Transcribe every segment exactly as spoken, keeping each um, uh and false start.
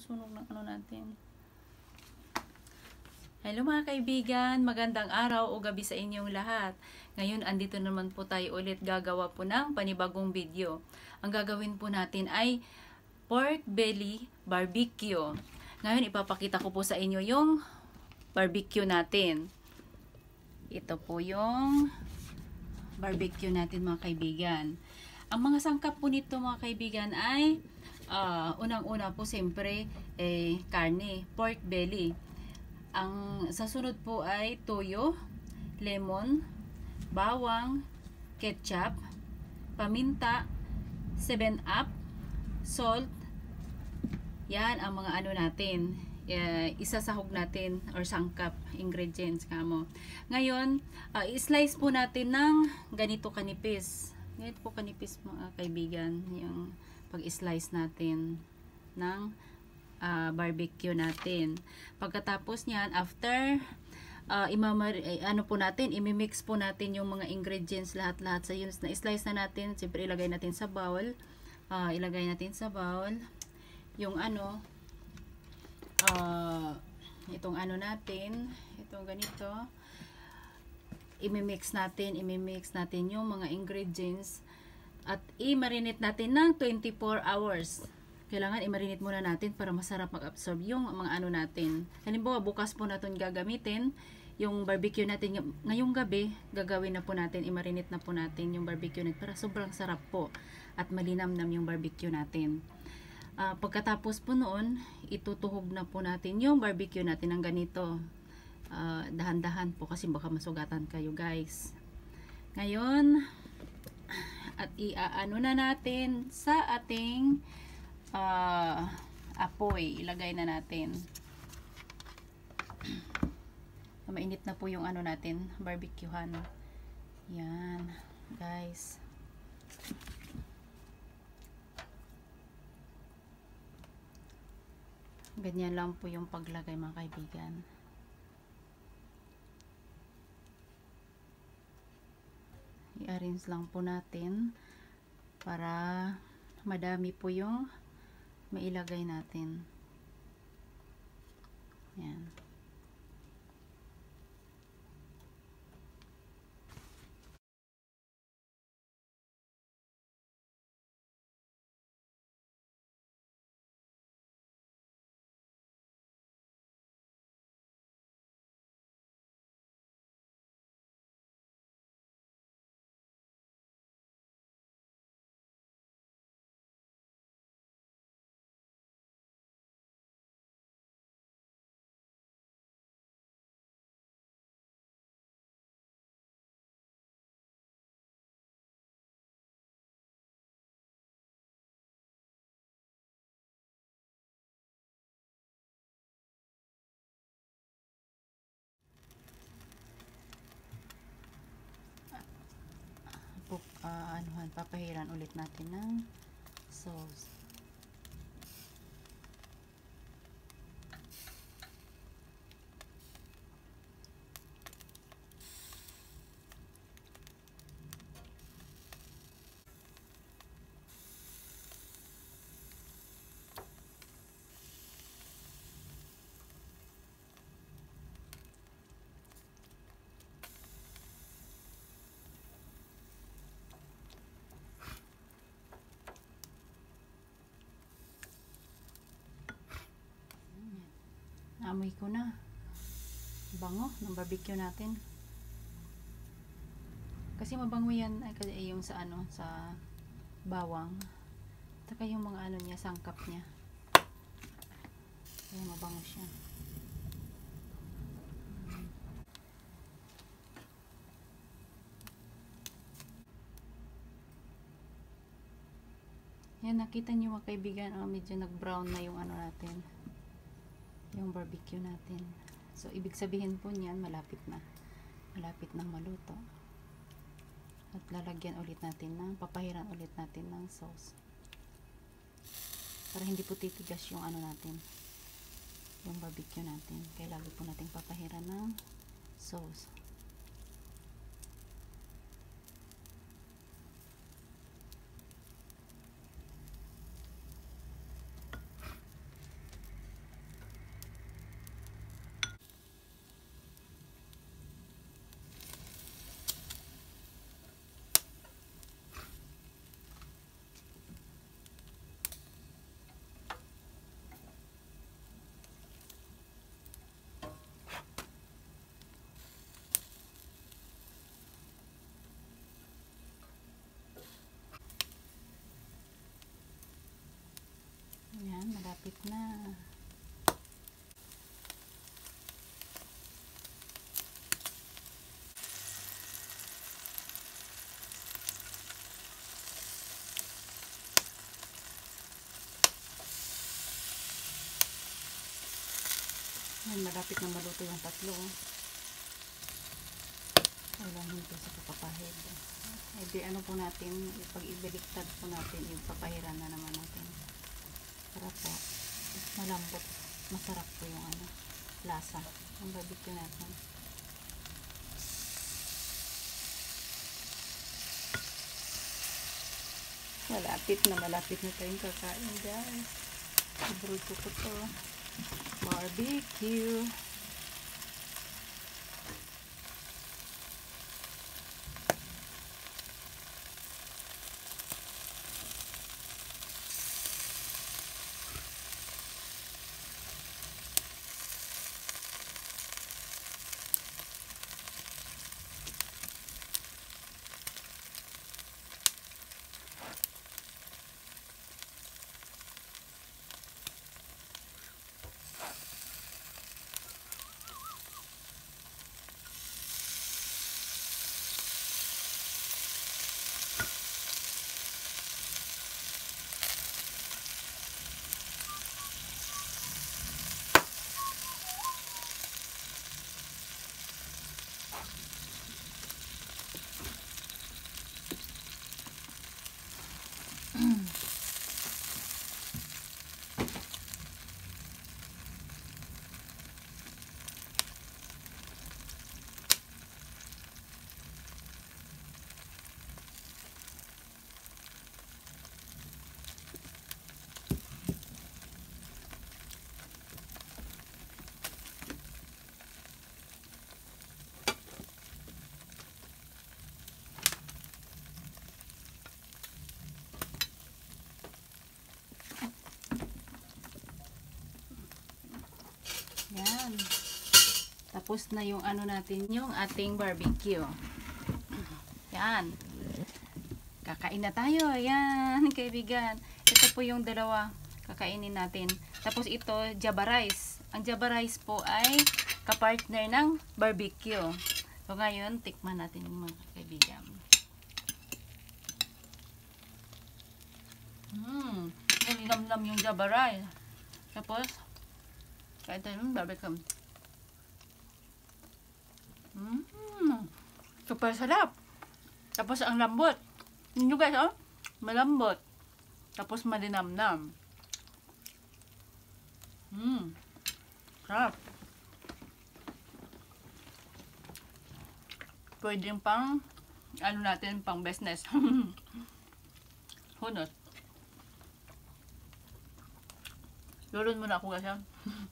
sunog ng ano natin. Hello mga kaibigan, magandang araw o gabi sa inyong lahat. Ngayon, andito naman po tayo ulit gagawa po ng panibagong video. Ang gagawin po natin ay pork belly barbecue. Ngayon, ipapakita ko po sa inyo yung barbecue natin. Ito po yung barbecue natin mga kaibigan. Ang mga sangkap po nito mga kaibigan ay uh, unang-una po siyempre eh, karne, pork belly. Ang sa sunod po ay toyo, lemon, bawang, ketchup, paminta, seven up, salt. Yan ang mga ano natin, uh, isasahog natin or sangkap ingredients kamo. Ngayon, uh, i-slice po natin ng ganito kanipis. Ganito po kanipis mga kaibigan, yung pag-slice natin ng Uh, barbecue natin. Pagkatapos niyan, after uh, imamar eh, ano po natin, imimix po natin yung mga ingredients lahat-lahat sa yun na slice na natin. Siyempre ilagay natin sa bowl. Uh, ilagay natin sa bowl yung ano uh, itong ano natin, itong ganito. Imimix natin, imimix natin yung mga ingredients at i-marinate natin ng twenty-four hours. Kailangan i-marinate muna natin para masarap mag-absorb yung mga ano natin. Halimbawa, bukas po natin gagamitin yung barbecue natin ngayong gabi. Gagawin na po natin, i-marinate na po natin yung barbecue natin para sobrang sarap po at malinamnam yung barbecue natin. Uh, pagkatapos po noon, itutuhog na po natin yung barbecue natin ng ganito. Uh, dahan-dahan po kasi baka masugatan kayo guys. Ngayon, at i-ano na natin sa ating Uh, apoy, ilagay na natin. Mainit na po yung ano natin, barbecuehan. Yan, guys. Ganyan lang po yung paglagay mga kaibigan. I-arrange lang po natin para madami po yung mailagay natin. Yan. Uh, anuhan, papahiran ulit natin ng sauce. Amoy ko na bango ng barbecue natin kasi mabango yan ay, ay yung sa ano sa bawang taka yung mga ano niya, sangkap niya ay mabango siya. Yan, nakita niyo mga kaibigan, oh, medyo nag brown na yung ano natin, yung barbecue natin. So, ibig sabihin po niyan, malapit na. Malapit na maluto. At lalagyan ulit natin ng, papahiran ulit natin ng sauce. Para hindi po titigas yung ano natin, yung barbecue natin. Kaya lagi po natin papahiran ng sauce. Yan, malapit na. Yan, malapit na maluto yung tatlo. Kailangan ito sa kapapahid. Eh di ano po natin, pag ibaliktad po natin, ipapahiran na naman natin. Para po, malambot, masarap po yung ano, lasa. Ang barbecue natin. Malapit na, malapit na tayong kakain, guys. Paborito ko to. Barbecue. Yan. Tapos na yung ano natin, yung ating barbecue. Yan. Kakain na tayo. Yan, kaibigan. Ito po yung dalawa kakainin natin. Tapos ito, java rice. Ang java rice po ay kapartner ng barbecue. So ngayon, tikman natin yung mga kaibigan. Hmm. Nalinamnam yung java rice. Tapos, kain tayo ng barbecue. Mmm. Super sarap. Tapos ang lambot. Yun guys, oh. Malambot. Tapos malinamnam. Mmm. Sarap. Pwede pang, ano natin, pang business. Hunot. Lulun muna ako guys, ha.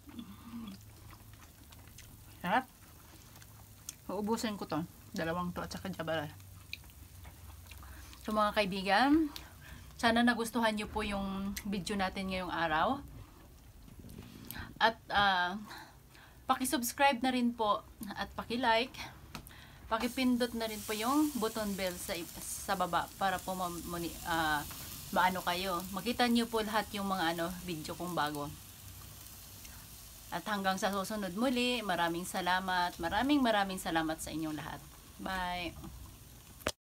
Sarap. Uubusin ko to. Dalawang to at saka jabara. So mga kaibigan, sana nagustuhan nyo po yung video natin ngayong araw. At uh, paki-subscribe na rin po at paki-like. Paki-pindot na rin po yung button bell sa, sa baba para po ma, uh, maano kayo. Makita nyo po lahat yung mga ano video kong bago. At hanggang sa susunod muli, maraming salamat. Maraming maraming salamat sa inyong lahat. Bye!